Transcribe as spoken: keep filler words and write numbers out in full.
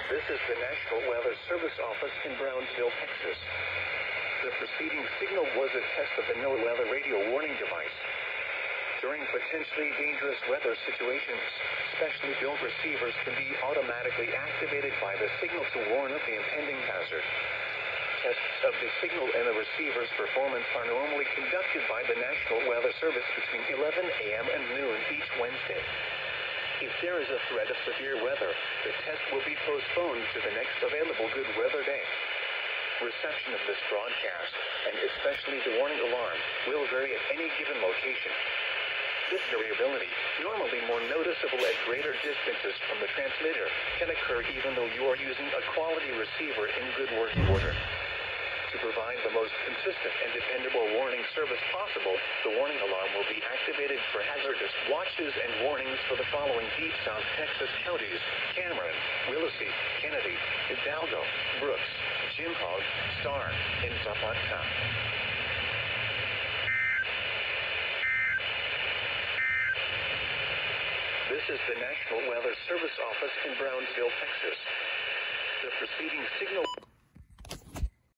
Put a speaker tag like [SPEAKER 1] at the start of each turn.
[SPEAKER 1] This is the National Weather Service Office in Brownsville, Texas. The preceding signal was a test of the NOAA radio warning device. During potentially dangerous weather situations, specially built receivers can be automatically activated by the signal to warn of the impending hazard. Tests of the signal and the receiver's performance are normally conducted by the National Weather Service between eleven a m and noon each Wednesday. If there is a threat of severe weather, the test will be postponed to the next available good weather day. Reception of this broadcast, and especially the warning alarm, will vary at any given location. This variability, normally more noticeable at greater distances from the transmitter, can occur even though you are using a quality receiver in good working order. To provide the most consistent and dependable warning service possible, the warning alarm will be activated for hazardous watches and warnings for the following deep South Texas counties: Cameron, Willacy, Kennedy, Hidalgo, Brooks, Jim Hogg, Starr, and Zapata. This is the National Weather Service Office in Brownsville, Texas. The preceding signal